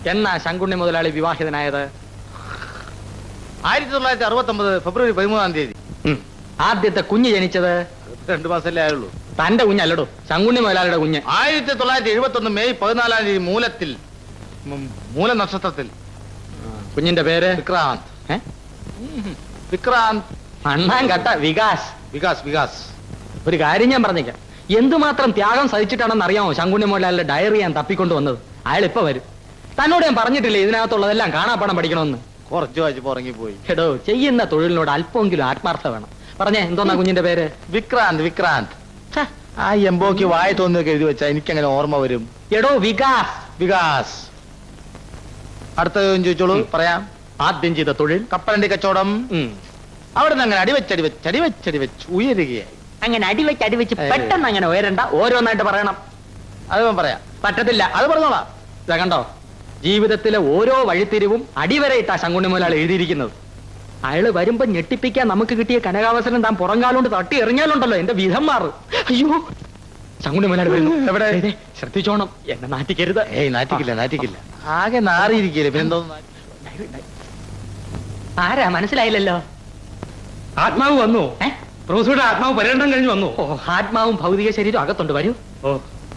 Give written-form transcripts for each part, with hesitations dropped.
എന്നാ ശങ്കുണ്ണി മുതലാളി വിവാഹിതനായത്? 1969 ഫെബ്രുവരി 13 ആദ്യത്തെ കുഞ്ഞ് ജനിച്ചത് 2 മാസമല്ലേ ആയുള്ളൂ. തന്റെ കുഞ്ഞല്ലടോ, ശങ്കുണ്ണി മുതലാളിയുടെ കുഞ്ഞ്. 1971 മെയ് 14 മൂലത്തിൽ, മൂല നക്ഷത്രത്തിൽ. കുഞ്ഞിന്റെ പേര് വിക്രാന്ത്. വിക്രാന്ത്. അണ്ണാൻ കട്ട വികാസ്. വികാസ് വികാസ്. ഒരു കാര്യം ഞാൻ പറഞ്ഞേക്കാം, എന്തുമാത്രം ത്യാഗം സഹിച്ചിട്ടാണെന്ന് അറിയാമോ ശങ്കുണ്ണി മുതലാളിയുടെ ഡയറി ഞാൻ തപ്പിക്കൊണ്ട് വന്നത്? അയാൾ ഇപ്പൊ വരും. തന്നോട് ഞാൻ പറഞ്ഞിട്ടില്ലേ ഇതിനകത്തുള്ളതെല്ലാം കാണാപ്പാടം പഠിക്കണമെന്ന്? കുറച്ചു വായിച്ചപ്പോ ഉറങ്ങിപ്പോയി. എടോ, ചെയ്യുന്ന തൊഴിലിനോട് അല്പമെങ്കിലും ആത്മാർത്ഥ വേണം. പറഞ്ഞേ, എന്തോന്നാ കുഞ്ഞിന്റെ പേര്? വിക്രാന്ത്. വിക്രാന്ത്. ആ എംബോക്ക് വായ തോന്നിയൊക്കെ എഴുതി വെച്ചാ എനിക്കങ്ങനെ ഓർമ്മ വരും. എടോ വികാസ്. വികാസ്. അടുത്ത ചോദിച്ചോളൂ, പറയാം. ആദ്യം ചെയ്ത തൊഴിൽ കപ്പലണ്ടി കച്ചവടം. അവിടെ നിന്ന് അങ്ങനെ അടിവെച്ച് ഉയരുകയായി. അങ്ങനെ അടിവെച്ച് പെട്ടെന്ന് അങ്ങനെ ഉയരണ്ട, ഓരോന്നായിട്ട് പറയണം. അത് പറയാം. പറ്റത്തില്ല. അത് പറഞ്ഞോളാം. ഇതാ കണ്ടോ, ജീവിതത്തിലെ ഓരോ വഴിത്തിരിവും അടിവരയിട്ടാ ശങ്കുണ്ണി മുതലാളി എഴുതിയിരിക്കുന്നത്. അയാള് വരുമ്പോ ഞെട്ടിപ്പിക്കാൻ നമുക്ക് കിട്ടിയ കനകാവസരം താൻ പുറങ്കാലോണ്ട് തട്ടി എറിഞ്ഞാലുണ്ടല്ലോ എന്റെ വിധം മാറും. അയ്യോ, ശങ്കുണ്ണി മുതലാളി വരുന്നു. എവിടെ? ശ്രദ്ധിച്ചോണം, എന്നെ നാറ്റിക്കരുത്. നാറ്റിക്കില്ല. ആകെ നാറിയിരിക്കല്ലേ, പിന്നെന്തോ. ആരാ മനസ്സിലായില്ലല്ലോ? ആത്മാവ് വന്നു. പ്രൊഫസറുടെ ആത്മാവ് പര്യടനം കഴിഞ്ഞു വന്നു. ഓ, ആത്മാവും ഭൗതിക ശരീരം അകത്തുണ്ട്. വരൂ. ഓ,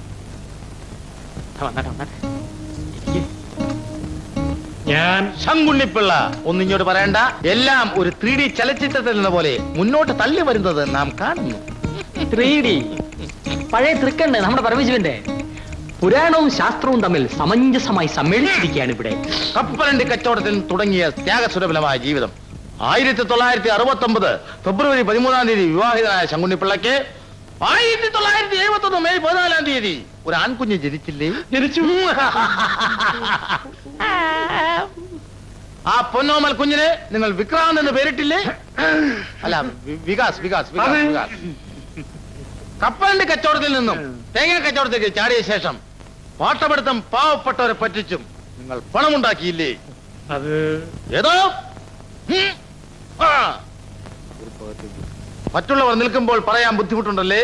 ഞാൻ ശങ്കുണ്ണിപ്പിള്ള ഒന്നിങ്ങോട്ട് പറയണ്ട. എല്ലാം ഒരു 3D ചലച്ചിത്രത്തിൽ എന്ന പോലെ മുന്നോട്ട് തള്ളി വരുന്നത് നാം കാണുന്നു. 3D പഴയ തൃക്കണ്ട് നമ്മുടെ പരമശിവന്റെ. പുരാണവും ശാസ്ത്രവും തമ്മിൽ സമഞ്ജസമായി സമ്മേളിച്ചിരിക്കുകയാണ് ഇവിടെ. കപ്പലണ്ടി കച്ചവടത്തിൽ തുടങ്ങിയ ത്യാഗസുരഭലമായ ജീവിതം 1969 ഫെബ്രുവരി 13 വിവാഹിതനായ ശങ്കുണ്ണിപ്പിള്ളയ്ക്ക് 1971 മെയ് 14 ഒരു ആൺകുഞ്ഞ് ജനിച്ചില്ലേ? ജനിച്ചു. ആ പൊന്നോമൽ കുഞ്ഞിനെ നിങ്ങൾ വിക്രാന്ത് എന്ന് പേരിട്ടില്ലേ? അല്ല, വികാസ്. കപ്പലണ്ടി കച്ചവടത്തിൽ നിന്നും തേങ്ങ കച്ചവടത്തേക്ക് ചാടിയ ശേഷം പാട്ടപ്പെടുത്തം പാവപ്പെട്ടവരെ പറ്റിച്ചും നിങ്ങൾ പണമുണ്ടാക്കിയില്ലേ? അത് ഏതോ മറ്റുള്ളവർ നിൽക്കുമ്പോൾ പറയാൻ ബുദ്ധിമുട്ടുണ്ടല്ലേ?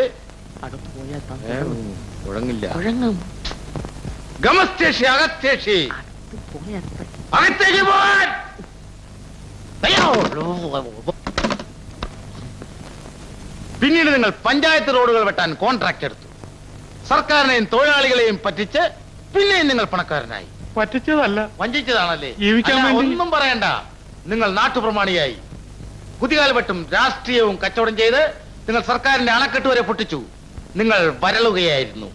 ഗമസ്തേഷി അകത്തേഷി അകത്തേക്ക് പോകാൻ. പിന്നീട് നിങ്ങൾ പഞ്ചായത്ത് റോഡുകൾ വെട്ടാൻ കോൺട്രാക്ട് എടുത്തു. സർക്കാരിനെയും തൊഴിലാളികളെയും പറ്റിച്ച് പിന്നെയും നിങ്ങൾ പണക്കാരനായി. പറ്റിച്ചതല്ല, വഞ്ചിച്ചതാണല്ലേ? ജീവിക്കാൻ വേണ്ടി. ഒന്നും പറയണ്ട. നിങ്ങൾ നാട്ടുപ്രമാണിയായി. കുതികാൽവെട്ടും രാഷ്ട്രീയവും കച്ചവടം ചെയ്ത് നിങ്ങൾ സർക്കാരിന്റെ അണക്കെട്ട് വരെ പൊട്ടിച്ചു. നിങ്ങൾ വളരുകയായിരുന്നു.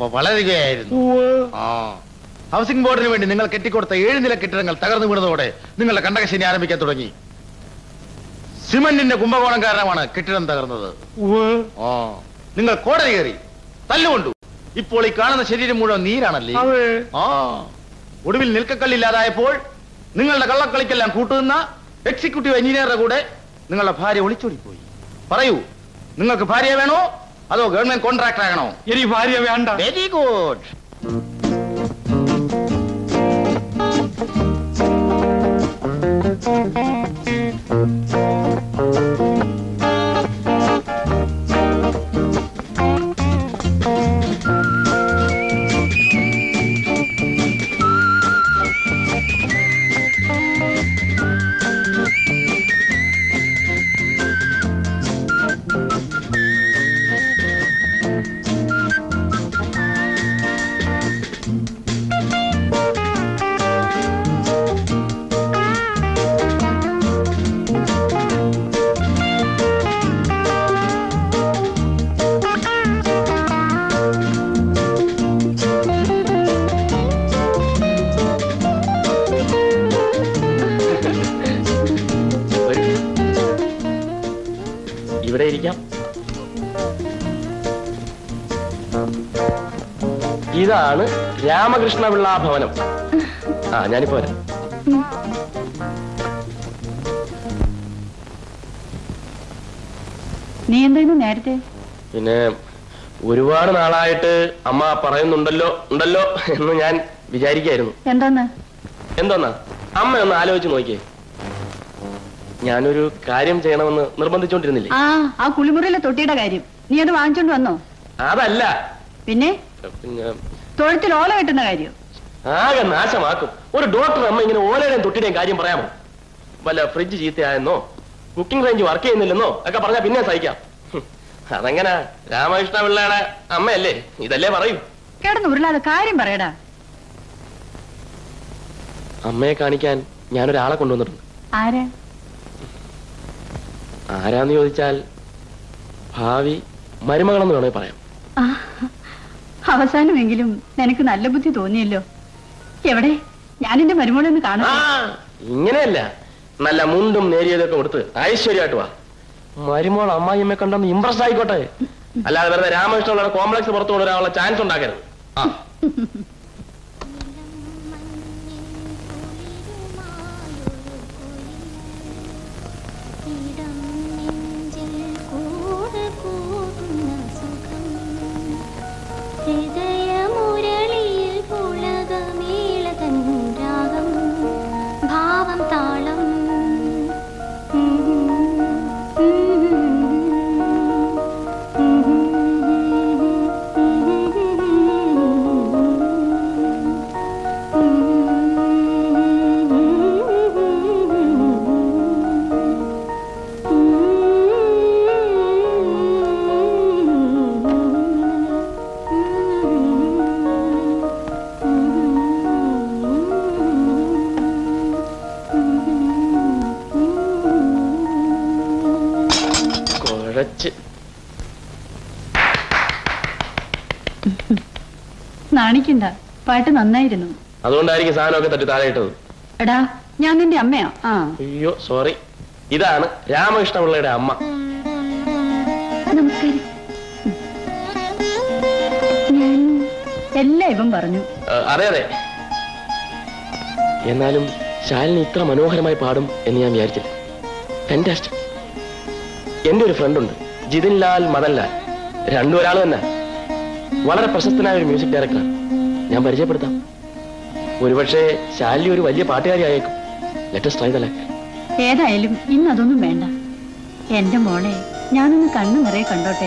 ഹൗസിംഗ് ബോർഡിന് വേണ്ടി നിങ്ങൾ കെട്ടിക്കൊടുത്ത 7 നില കെട്ടിടങ്ങൾ തകർന്നു വീണതോടെ നിങ്ങളുടെ കണ്ടകശനി ആരംഭിക്കാൻ തുടങ്ങി. സിമന്റിന്റെ കുംഭകോണം കാരണമാണ് കെട്ടിടം തകർന്നത്. നിങ്ങൾ കോടതി കയറി, തല്ലുകൊണ്ടു. ഇപ്പോൾ ഈ കാണുന്ന ശരീരം മുഴുവൻ നീരാണല്ലേ? ഒടുവിൽ നിൽക്കക്കല്ലില്ലാതായപ്പോൾ നിങ്ങളുടെ കള്ളക്കളിക്കെല്ലാം കൂട്ടുനിന്ന എക്സിക്യൂട്ടീവ് എഞ്ചിനീയറുടെ കൂടെ നിങ്ങളുടെ ഭാര്യ ഒളിച്ചോടിപ്പോയി. പറയൂ, നിങ്ങൾക്ക് ഭാര്യ വേണോ അതോ ഗവൺമെന്റ് കോൺട്രാക്ടർ ആകണോ? എനിക്ക് ഭാര്യ വേണ്ട. Very good. ഇവിടെ ഇരിക്കാം. ഇതാണ് രാമകൃഷ്ണപിള്ള ഭവനം. ഞാനിപ്പോ വരാം. നീ എന്തായിരുന്നു നേരത്തെ? പിന്നെ ഒരുപാട് നാളായിട്ട് അമ്മ പറയുന്നുണ്ടല്ലോ എന്ന് ഞാൻ വിചാരിക്കായിരുന്നു. എന്തോന്നാ അമ്മ ഒന്ന് ആലോചിച്ച് നോക്കിയേ. ഞാനൊരു കാര്യം ചെയ്യണമെന്ന് നിർബന്ധിച്ചോണ്ടിരുന്നില്ലേ? ആ കുളിമുറിയിലെ തൊട്ടിയുടെ കാര്യം നീ അത് വാങ്ങിച്ചോണ്ട് വന്നോ? അതല്ല, പിന്നെ തൊഴുത്തിൽ ഓല കെട്ടുന്ന കാര്യം. ആകെ നാശമാക്കും. ഒരു ഡോക്ടർ അമ്മ ഇങ്ങനെ ഓലയുടെയും തൊട്ടിയുടെയും കാര്യം പറയാമോ? വല്ല ഫ്രിഡ്ജ് ചീത്തയായെന്നോ കുക്കിംഗ് റേഞ്ച് വർക്ക് ചെയ്യുന്നില്ലെന്നോ ഒക്കെ പറഞ്ഞാൽ പിന്നെ സഹിക്കാം. അതെങ്ങനെ രാമകൃഷ്ണ പിള്ളയുടെ അമ്മയല്ലേ, ഇതല്ലേ പറയൂ. കിടന്ന് ഉരുളാതെ കാര്യം പറയടാ. അമ്മയെ കാണിക്കാൻ ഞാനൊരാളെ കൊണ്ടുവന്നിട്ടുണ്ട്. ആരാ? ആരാന്ന് ചോദിച്ചാൽ ഭാവി മരുമകളെന്ന് വേണമെങ്കിൽ പറയാം. അവസാനമെങ്കിലും നിനക്ക് നല്ല ബുദ്ധി തോന്നിയല്ലോ. എവിടെ? ഞാനെന്റെ മരുമോളൊന്ന് കാണാം. ഇങ്ങനെയല്ല, നല്ല മുണ്ടും നേരിയതൊക്കെ കൊടുത്ത് ഐശ്വര്യമായിട്ട് വാ. മരുമോൾ അമ്മായിയമ്മയെ കണ്ടൊന്ന് ഇംപ്രസ് ആയിക്കോട്ടെ. അല്ലാതെ വെറുതെ രാമകൃഷ്ണനുള്ള കോംപ്ലക്സ് പുറത്തു കൊണ്ടുവരാനുള്ള ചാൻസ് ഉണ്ടാക്കരുത്. നാണിക്കണ്ട, പാട്ട് നന്നായിരുന്നു. അതുകൊണ്ടായിരിക്കും സാധനമൊക്കെ തട്ടി താഴെ ഇട്ടത്. എടാ, ഞാൻ നിന്റെ അമ്മയാ. അയ്യോ സോറി, ഇതാണ് രാമകൃഷ്ണ പിള്ളയുടെ അമ്മ. നമസ്കാരം. ഞാൻ എല്ലാം ഇവൻ പറഞ്ഞു. അതെ അതെ, എന്നാലും ശാലിനി ഇത്ര മനോഹരമായി പാടും എന്ന് ഞാൻ വിചാരിച്ചില്ല. ഫാന്റാസ്റ്റിക്. എന്റെ ഒരു ഫ്രണ്ടുണ്ട്, ജിതിൻ ലാൽ, മദൻ ലാൽ, രണ്ടും ഒരാൾ തന്നെ. വളരെ പ്രശസ്തനായ ഒരു മ്യൂസിക് ഡയറക്ടറാണ്. ഞാൻ പരിചയപ്പെടുത്താം. ഒരുപക്ഷെ ശാലിനി ഒരു വലിയ പാട്ടുകാരി ആയേക്കും. Let's try the luck. ഏതായാലും ഇന്ന് അതൊന്നും വേണ്ട. എന്റെ മോളെ ഞാനൊന്ന് കണ്ണു നിറയെ കണ്ടോട്ടെ.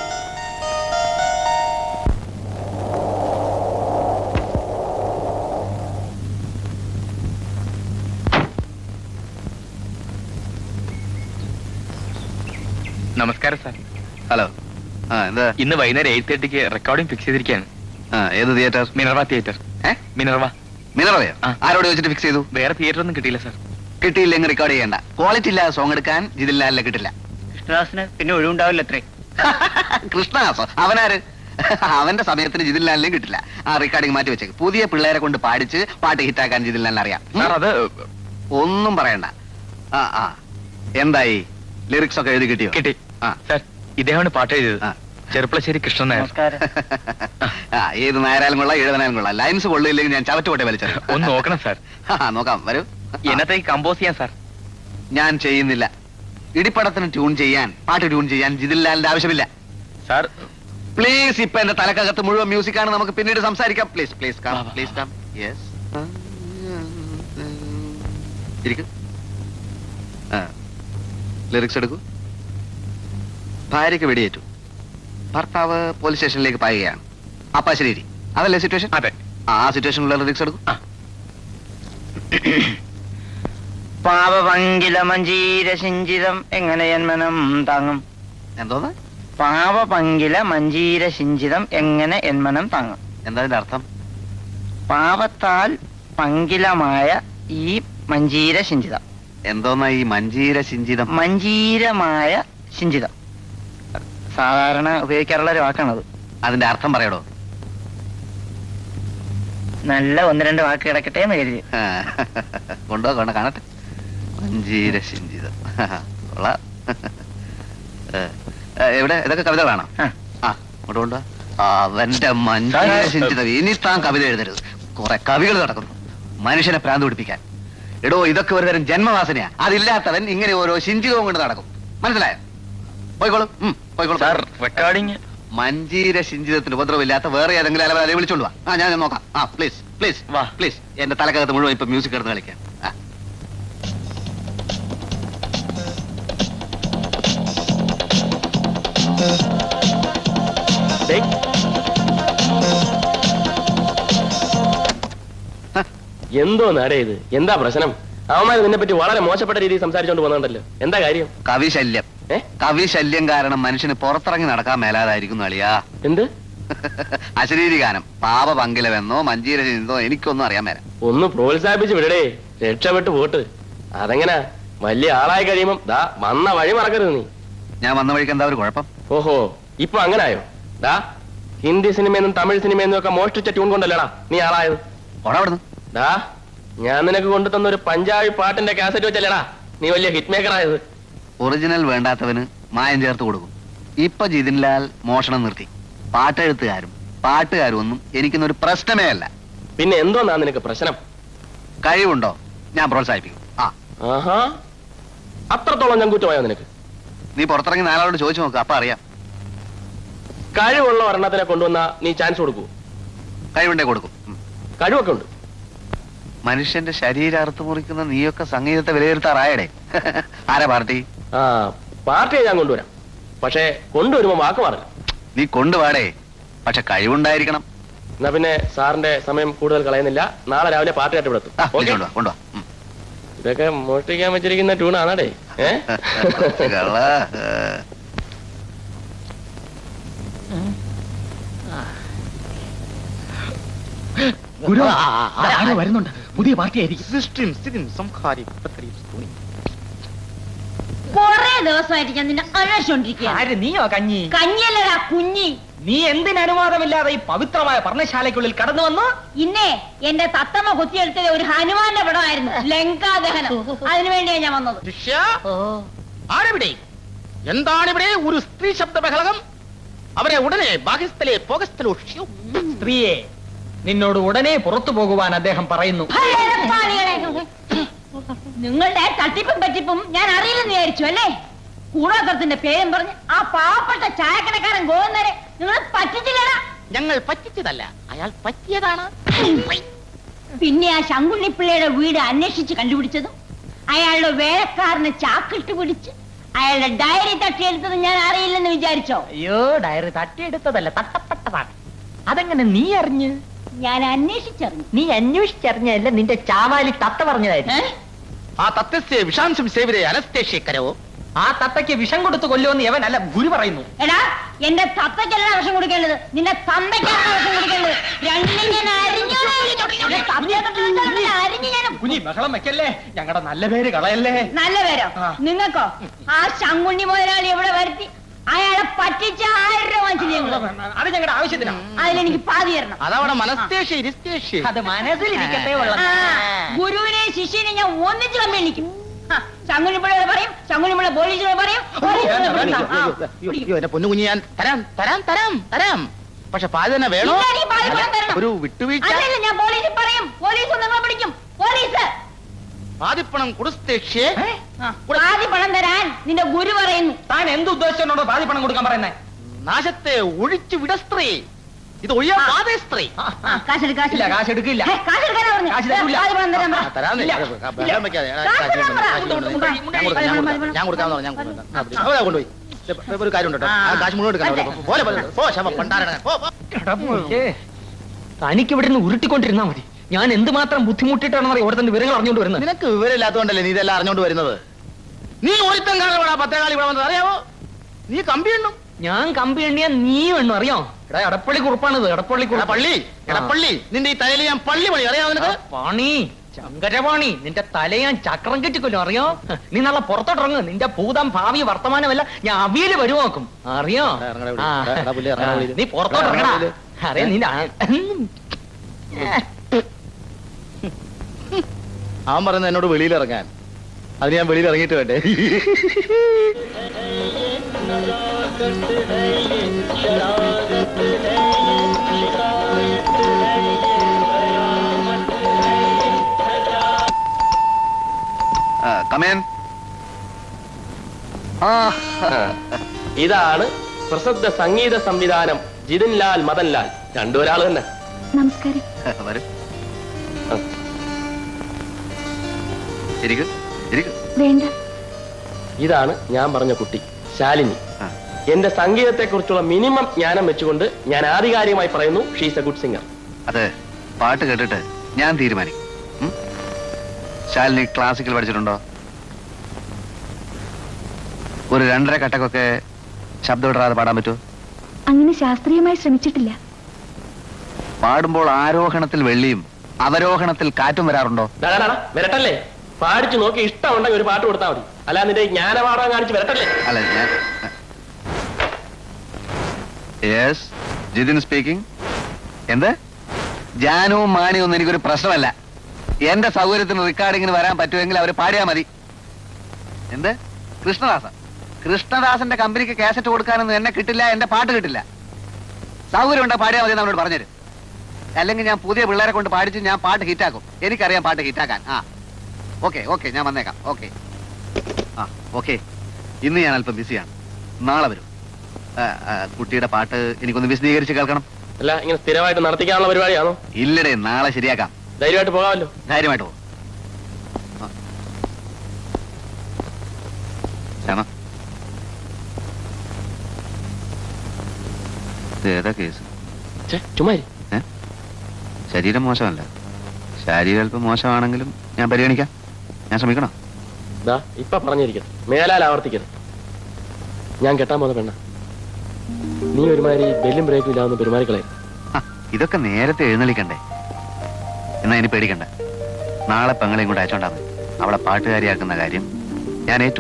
നമസ്കാരം സാർ. ഹലോ. എന്താ? ഇന്ന് വൈകുന്നേരം 8:30 റെക്കോർഡിംഗ് ഫിക്സ് ചെയ്തിരിക്കുകയാണ്. ഏത് തിയേറ്റർ? Minerva theatre. മിനർവ. മിനർവയോ? ആരോട് വെച്ചിട്ട് ഫിക്സ് ചെയ്തു? വേറെ തിയേറ്റർ ഒന്നും കിട്ടിയില്ല സാർ. കിട്ടിയില്ലെങ്കിൽ റെക്കോർഡ് ചെയ്യണ്ട. ക്വാളിറ്റി ഇല്ലാതെ സോങ് എടുക്കാൻ ജിതിൻ ലാലിനെ കിട്ടില്ല. കൃഷ്ണദാസിന് പിന്നെ ഒഴിവുണ്ടാവില്ല അത്രേ. കൃഷ്ണദാസോ? അവനാര്? അവന്റെ സമയത്തിന് ജിതിൻ ലാലിനെയും കിട്ടില്ല. ആ റെക്കോർഡിംഗ് മാറ്റി വെച്ചേക്ക്. പുതിയ പിള്ളേരെ കൊണ്ട് പാടിച്ച് പാട്ട് ഹിറ്റാക്കാൻ ജിതിൻ ലാലിന് അറിയാം. അത് ഒന്നും പറയണ്ട. എന്തായി? ലിറിക്സ് ഒക്കെ എഴുതി കിട്ടിയോ? കിട്ടി സാർ. ഇദ്ദേഹമാണ് പാട്ട് എഴുതിയത്. ചെറുപ്പളശ്ശേരി കൃഷ്ണൻ നായർ. ഏത് നായരാലും കൊള്ളാം, എഴുതനാലും കൊള്ളാം. ലൈൻസ് കൊള്ളില്ലെങ്കിൽ ഞാൻ ചവറ്റുകൊട്ടെ വലിച്ചത്. ഒന്ന് നോക്കണം സാർ. നോക്കാം, വരൂ. എന്നത്തേക്ക് കമ്പോസ് ചെയ്യാൻ സാർ? ഞാൻ ചെയ്യുന്നില്ല. ഇടിപ്പടത്തിന് ട്യൂൺ ചെയ്യാൻ, പാട്ട് ട്യൂൺ ചെയ്യാൻ ജിതിൻ ലാലിന്റെ ആവശ്യമില്ല സാർ. പ്ലീസ്. ഇപ്പൊ എന്റെ തലക്കകത്ത് മുഴുവൻ മ്യൂസിക് ആണ്. നമുക്ക് പിന്നീട് സംസാരിക്കാം. Please please come, please come. Yes, ഇരിക്കൂ. ലിറിക്സ് എടുക്കൂ. ഭാര്യയ്ക്ക് വെടിയേറ്റു. ഭർത്താവ് പോലീസ് സ്റ്റേഷനിലേക്ക് പായുകയാണ്. അപ്പാ ശരി, അതല്ലേ സിറ്റുവേഷൻ? അതെ. ആ സിറ്റുവേഷനിലുള്ള ലിറിക്സ് എടുക്കൂ. പാവപങ്കില മഞ്ജീര ശിഞ്ചിതം എങ്ങനെ എന്മനം താങ്ങും? എന്തോന്ന്? പാവപങ്കില മഞ്ജീര ശിഞ്ചിതം എങ്ങനെ എന്മനം താങ്ങും? എന്താ അതിന്റെ അർത്ഥം? പാവത്താൽ പങ്കിലമായ ഈ മഞ്ജീര ശിഞ്ചിതം. എന്തോന്നാ ഈ മഞ്ജീര ശിഞ്ചിതം? മഞ്ജീരമായ ശിഞ്ചിതം സാധാരണ ഉപയോഗിക്കാറുള്ള ഒരു വാക്കാണത്. അതിന്റെ അർത്ഥം പറയടോ. നല്ല ഒന്ന് രണ്ട് വാക്ക് കിടക്കട്ടെ എന്ന് കരുതി. കൊണ്ടുപോകണ്ട, കാണട്ടെ. മഞ്ജീര ശിഞ്ചിതം കൊള്ളാം. എവിടെ? ഇതൊക്കെ കവിതകളാണോ? അങ്ങോട്ട് കൊണ്ടുവാ. അവന്റെ മഞ്ജീര ശിഞ്ചിതം. ഇനി താൻ കവിത എഴുതരുത്. കുറെ കവികൾ നടക്കുന്നു മനുഷ്യനെ ഭ്രാന്ത് പിടിപ്പിക്കാൻ. എടോ, ഇതൊക്കെ ഒരു തരം ജന്മവാസനയാ. അതില്ലാത്തവൻ ഇങ്ങനെ ഓരോ ശിഞ്ചിതവും കൊണ്ട് നടക്കും. മനസ്സിലായോ? പോയിക്കോളും, പോയിക്കോളും. റെക്കോർഡിങ്. മഞ്ജീര ശിഞ്ചിതത്തിന് ഉപദ്രവമില്ലാത്ത വേറെ ഏതെങ്കിലും അലവരെ വിളിച്ചോണ്ട് വാ. ഞാൻ നോക്കാം. പ്ലീസ് പ്ലീസ് വാ, പ്ലീസ്. എന്റെ തലക്കകത്ത് മുഴുവൻ ഇപ്പൊ മ്യൂസിക് എടുത്ത് കളിക്കാൻ. എന്തോ നാടേ ഇത്? എന്താ പ്രശ്നം? അവന്മാർ നിന്നെ പറ്റി വളരെ മോശപ്പെട്ട രീതിയിൽ സംസാരിച്ചോണ്ട് പോകുന്നുണ്ടല്ലോ. എന്താ കാര്യം? കവിശല്യം. കവിശല്യം കാരണം മനുഷ്യന് പുറത്തിറങ്ങി നടക്കാൻ മേലാതായിരിക്കുന്നു അളിയാ. എന്ത് അശരീരി ഗാനം, പാപ പങ്കിലമെന്നോ മഞ്ചീര ചിന്തോ എനിക്കൊന്നും അറിയാൻ മേല. ഒന്ന് പ്രോത്സാഹിപ്പിച്ച് വിടടേ, രക്ഷപ്പെട്ട് പോട്ട്. അതെങ്ങനാ? വലിയ ആളായി കഴിയുമ്പം ദാ വന്ന വഴി മറക്കരുത് നീ. ഞാൻ വന്ന വഴിക്ക് എന്താ ഒരു കുഴപ്പം? ഓഹോ, ഇപ്പൊ അങ്ങനായോ? ദാ ഹിന്ദി സിനിമയെന്നും തമിഴ് സിനിമയെന്നും ഒക്കെ മോഷ്ടിച്ച ട്യൂൺ കൊണ്ടല്ലേടാ നീ ആളായത്. ഓടവിടുന്നു. ദാ ഞാൻ നിനക്ക് കൊണ്ടു തന്ന ഒരു പഞ്ചാബി പാട്ടിന്റെ കാസറ്റ് വെച്ചല്ലേടാ നീ വലിയ ഹിറ്റ് മേക്കർ ആയത്. ഒറിജിനൽ വേണ്ടാത്തവന് മായം ചേർത്ത് കൊടുക്കും. ഇപ്പൊ ജിതിൻലാൽ മോഷണം നിർത്തി. പാട്ടെഴുത്തുകാരും പാട്ടുകാരും ഒന്നും എനിക്കൊന്നൊരു പ്രശ്നമേ അല്ല. പിന്നെ എന്തോന്നാ നിനക്ക് പ്രശ്നം? കഴിവുണ്ടോ? ഞാൻ പ്രോത്സാഹിപ്പിക്കും. ആഹാ, അത്രത്തോളം ഞാൻ കുറ്റമായോ നിനക്ക്? നീ പുറത്തിറങ്ങി നാളോട് ചോദിച്ചു നോക്ക്, അപ്പൊ അറിയാം. കഴിവുള്ള ഒരെണ്ണത്തിനെ കൊണ്ടുവന്നാ നീ ചാൻസ് കൊടുക്കൂ? കഴിവുണ്ടേ കൊടുക്കും. കഴിവൊക്കെ ഉണ്ട്. മനുഷ്യന്റെ ശരീരം അറുത്തു മുറിക്കുന്ന നീയൊക്കെ സംഗീതത്തെ വിലയിരുത്താറായടേ. ആരാ പാർട്ടി? പാർട്ടിയെ ഞാൻ കൊണ്ടുവരാം, പക്ഷേ കൊണ്ടുവരുമ്പോ വാക്ക് മാറില്ല. നീ കൊണ്ടുപാടേ, പക്ഷെ കഴിവുണ്ടായിരിക്കണം. എന്നാ പിന്നെ സാറിന്റെ സമയം കൂടുതൽ കളയുന്നില്ല, നാളെ രാവിലെ പാർട്ടിയായിട്ട് ഇവിടെ എത്തും. കൊണ്ടുവാ. ഇതൊക്കെ മോഷ്ടിക്കാൻ വെച്ചിരിക്കുന്ന ട്യൂണാണേ. വരുന്നുണ്ട്, പുതിയ പാർട്ടി ആയിരിക്കും. കൊറേ ദിവസമായിട്ട് ഞാൻ നിന്നെ അന്വേഷിച്ചോണ്ടിരിക്കുക. നീയോ കഞ്ഞി? കഞ്ഞിയല്ലടാ കുഞ്ഞി. നീ എന്തിന് അനുവാദമില്ലാതെ ഈ പവിത്രമായ പർണശാലയ്ക്കുള്ളിൽ കടന്നു വന്നു? ഇന്നേ എന്റെ തത്തമ്മ കുത്തിയെടുത്തത് ഒരു ഹനുമാന്റെ പടമായിരുന്നു, ലങ്കാദഹനം. അതിനുവേണ്ടിയാ ഞാൻ വന്നത്. ആരെവിടെ? എന്താണിവിടെ ഒരു സ്ത്രീ ശബ്ദ ബഹളം? അവരെ ഉടനെ ബാഗിസ്ഥലെ പോകസ്ഥലോ. സ്ത്രീയെ, നിന്നോട് ഉടനെ പുറത്തു പോകുവാൻ അദ്ദേഹം പറയുന്നു. നിങ്ങളുടെ തട്ടിപ്പും പറ്റിപ്പും ഞാൻ അറിയില്ലെന്ന് വിചാരിച്ചു അല്ലേ? കൂടാത്തത്തിന്റെ പേരും പറഞ്ഞ് ആ പാവപ്പെട്ട ചായക്കടക്കാരൻ ഗോവിന്ദനെ നിങ്ങൾ പറ്റിച്ചില്ലടാ. ഞങ്ങൾ പറ്റിച്ചതല്ല, അയാൾ പറ്റിയതാണ്. പിന്നെ ആ ശങ്കുണ്ണിപ്പിള്ളയുടെ വീട് അന്വേഷിച്ച് കണ്ടുപിടിച്ചതും അയാളുടെ വേലക്കാരനെ ചാക്കിട്ട് പിടിച്ച് അയാളുടെ ഡയറി തട്ടിയെടുത്തത് ഞാൻ അറിയില്ലെന്ന് വിചാരിച്ചോ? അയ്യോ, ഡയറി തട്ടിയെടുത്തതല്ല, തട്ടപ്പെട്ടതാണ്. അതെങ്ങനെ നീ അറിഞ്ഞ്? ഞാൻ അന്വേഷിച്ചറിഞ്ഞു. നീ അന്വേഷിച്ചറിഞ്ഞല്ല, നിന്റെ ചാവാലി തത്ത പറഞ്ഞതായിരുന്നു. ആ തത്തസ്യ വിഷാംശം സേവരെ അനസ്തേഷ്യക്കരവോ. ആ തത്തയ്ക്ക് വിഷം കൊടുത്ത് കൊല്ലുമെന്ന് യവൻ അല്ല ഗുരു പറയുന്നു. എടാ, എന്റെ തത്തയ്ക്കല്ല വിഷം കൊടുക്കേണ്ടത്, നിന്റെ തന്തയ്ക്കാണ് വിഷം കൊടുക്കേണ്ടത്. രണ്ടും ഞാൻ അരിഞ്ഞു. കുഞ്ഞി ബഹളം വെക്കല്ലേ, ഞങ്ങളുടെ നല്ല പേര് കളയല്ലേ. നല്ല പേരോ നിങ്ങൾക്കോ? ആ ശങ്കുണ്ണി മുതലാളി എവിടെ വരുത്തി അയാളെ പറ്റിച്ച 1000 രൂപ വാങ്ങിച്ചു. അത് ഞങ്ങളുടെ ആവശ്യത്തിനാണ്. അതിലെനിക്ക് പാതി തരണം. അതവിടെ മനസ്തേഷ്യ. അത് മനസ്സിലിരിക്കട്ടെ. ഗുരുവിനെ ശിഷ്യനെ ഞാൻ ഒന്നിച്ച് കമ്മിണിക്കും. ശങ്കുണ്ണിപ്പിള്ളയോട് പറയും, ശങ്കുണ്ണിപ്പിള്ള പോലീസിനോട് പറയും. എന്റെ പൊന്നു കുഞ്ഞി, ഞാൻ തരാം. പക്ഷെ പാതി തന്നെ വേണോ? ഒരു വിട്ടുവീഴ്ച. ഞാൻ പോലീസിൽ പറയും, പോലീസ് നിങ്ങളെ പിടിക്കും. പോലീസ് പാതിപ്പണം കൊടുസ്തേഷ്യേ. പാതി പണം തരാൻ നിന്റെ ഗുരു പറയുന്നു. താൻ എന്ത് ഉദ്ദേശിച്ചോണ്ടോ പാതി പണം കൊടുക്കാൻ പറയുന്നേ? നാശത്തെ ഒഴിച്ചു വിട സ്ത്രീ, ഇത് ഒഴിയാ പാതേ സ്ത്രീ. കാശെടുക്കില്ല. കാശ് എടുക്കാനാ പറഞ്ഞു. കാശ് തരൂല. പാതി പണം തരാൻ പറ. ഞാൻ കൊടുക്കാമെന്ന് കൊണ്ടുപോയി. ഒരു കാര്യം ഉണ്ടോ? കാശ് മുഴുവൻ തനിക്ക് ഇവിടെ നിന്ന് ഉരുട്ടിക്കൊണ്ടിരുന്നാ മതി. ഞാൻ എന്തുമാത്രം ബുദ്ധിമുട്ടിട്ടാണെന്ന് അറിയാം ഓരോരുത്തരുടെ വിവരങ്ങൾ അറിഞ്ഞുകൊണ്ട് വരുന്നത്. നിനക്ക് വിവരമില്ലാത്തതുകൊണ്ടല്ലേ നീ ഇതെല്ലാം അറിഞ്ഞോണ്ട് വരുന്നത്. നീ ഒരുത്തൻ കാണാ 10 കാലി ഇവിടെ വന്നത് അറിയാവോ? നീ കമ്പി എണ്ണും. ഞാൻ കമ്പി എണ്ണിയാ നീ എണ്ണു അറിയോ? എടാ, എടപ്പള്ളി കുറുപ്പാണിത്. എടപ്പള്ളി നിന്റെ ഈ തലയിൽ ഞാൻ പള്ളി പണി അറിയാവോ നിനക്ക്? പാണി, ശങ്കരപാണി, നിന്റെ തല ഞാൻ ചക്രം കെട്ടിക്കൊല്ലും അറിയോ? നീ നാളെ പുറത്തോട്ടിറങ്ങ്. നിന്റെ ഭൂതം ഭാവി വർത്തമാനമല്ല ഞാൻ അവിയല് വരുമോ നോക്കും അറിയോ? നീ പുറത്തോട്ടിറങ്ങടാ. അറിയാം നിന്റെ അവൻ പറയുന്നത് എന്നോട് വെളിയിലിറങ്ങാൻ. അതിന് ഞാൻ വെളിയിൽ ഇറങ്ങിയിട്ട് വേണ്ടേ? ഇതാണ് പ്രസിദ്ധ സംഗീത സംവിധാനം ജിതിൻലാൽ മദൻലാൽ. രണ്ടുപേരാള് തന്നെ. നമസ്കാരം. വേണ്ട. ഇതാണ് ഞാൻ പറഞ്ഞ കുട്ടി ശാലിനി. എന്റെ സംഗീതത്തെ കുറിച്ചുള്ള മിനിമം ജ്ഞാനം വെച്ചുകൊണ്ട് ഞാൻ ആധികാരികമായി പറയുന്നു, ഷീസ് എ ഗുഡ് സിംഗർ. അത് പാട്ട് കേട്ടിട്ട് ഞാൻ തീരുമാനിക്കും. ശാലിനി ക്ലാസിക്കൽ പഠിച്ചിട്ടുണ്ടോ? ഒരു 2.5 കട്ടക്കൊക്കെ ശബ്ദം ഇടാതെ പാടാൻ പറ്റുമോ? അങ്ങനെ ശാസ്ത്രീയമായി ശ്രമിച്ചിട്ടില്ല. പാടുമ്പോൾ ആരോഹണത്തിൽ വെള്ളിയും അവരോഹണത്തിൽ കാറ്റും വരാറുണ്ടോ? വരട്ടല്ലേ, പാടിച്ചു നോക്കി ഇഷ്ടമുണ്ടെങ്കിൽ ഒരു പാട്ട് കൊടുത്താൽ മതി. അല്ല നിന്റെ ജ്ഞാനപാഠം കാണിച്ച് വരട്ടല്ലേ. അല്ല ഞാൻ യെസ് ജിതിൻ സ്പീക്കിംഗ്. എന്ത് ജാനുവും മാണിയും ഒന്നും എനിക്കൊരു പ്രശ്നമല്ല. എന്റെ സൗകര്യത്തിന് റെക്കോർഡിങ്ങിന് വരാൻ പറ്റുമെങ്കിൽ അവർ പാടിയാ മതി. എന്ത് കൃഷ്ണദാസന്റെ കമ്പനിക്ക് കാസറ്റ് കൊടുക്കാനൊന്നും എന്നെ കിട്ടില്ല, എന്റെ പാട്ട് കിട്ടില്ല. സൗകര്യം ഉണ്ടോ പാടിയാൽ മതി എന്നോട് പറഞ്ഞുതരും. അല്ലെങ്കിൽ ഞാൻ പുതിയ പിള്ളേരെ കൊണ്ട് പാടിച്ച് ഞാൻ പാട്ട് ഹിറ്റാക്കും. എനിക്കറിയാം പാട്ട് ഹിറ്റാക്കാൻ. ഓക്കെ ഞാൻ വന്നേക്കാം. ഓക്കെ ഇന്ന് ഞാൻ അല്പം ബിസിയാണ്, നാളെ വരും. കുട്ടിയുടെ പാട്ട് എനിക്കൊന്ന് വിശദീകരിച്ച് കേൾക്കണം. അല്ല ഇങ്ങനെ സ്ഥിരമായിട്ട് നടത്തിക്കാനുള്ള പരിപാടിയാണോ? ഇല്ലടേ, നാളെ ശരിയാക്കാം. ധൈര്യമായിട്ട് പോകാമല്ലോ. ധൈര്യമായിട്ട് പോകും. ഏതാ കേസ്? ചുമ്മാരി. ശരീരം മോശമല്ല, ശാരീരം അല്പം മോശമാണെങ്കിലും ഞാൻ പരിഗണിക്കാം. ഞാൻ ശ്രമിക്കണം. ഇപ്പൊ പറഞ്ഞിരിക്കരുത്, മേലാൽ ആവർത്തിക്കരുത്. ഞാൻ കെട്ടാൻ പോകുന്ന പെണ്ണ. നീ ഒരുമാതിരി ബെല്ലും ബ്രേക്കും ഇല്ലാന്ന് പെരുമാറിക്കളെ. ഇതൊക്കെ നേരത്തെ എഴുന്നള്ളിക്കണ്ടേ? എന്നാ ഇനി പേടിക്കണ്ട. നാളെ പെങ്ങളെയും കൂടെ അയച്ചോണ്ടാ മതി. അവളെ പാട്ടുകാരിയാക്കുന്ന കാര്യം ഞാൻ ഏറ്റു.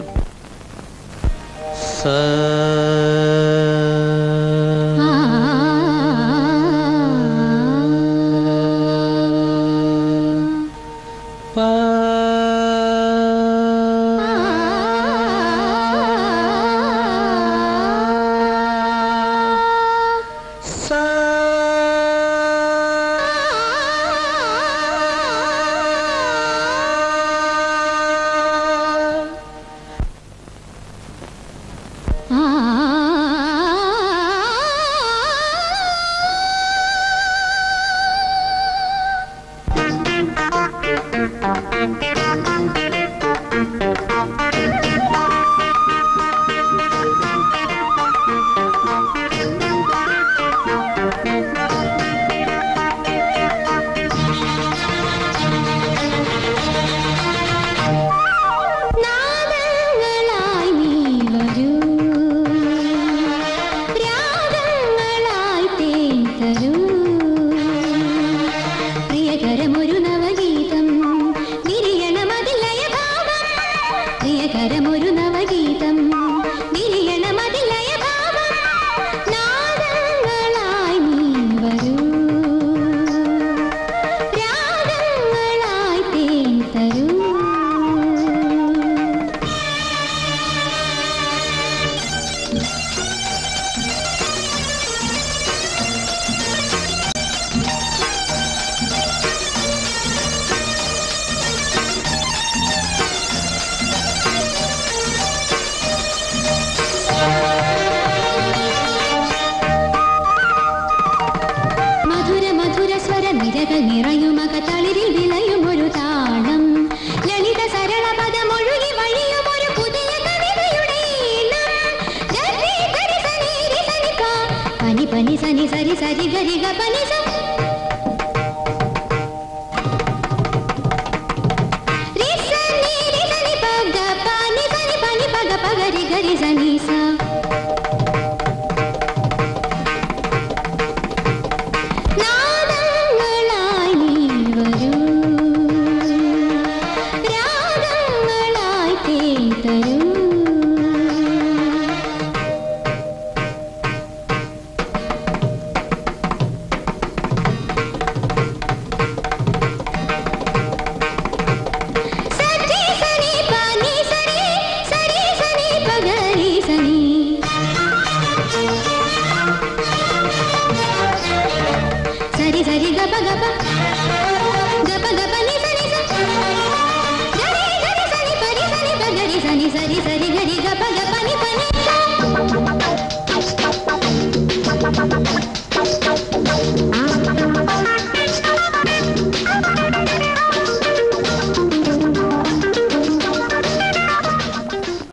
Pani pani sani sari sari gari ga pani sa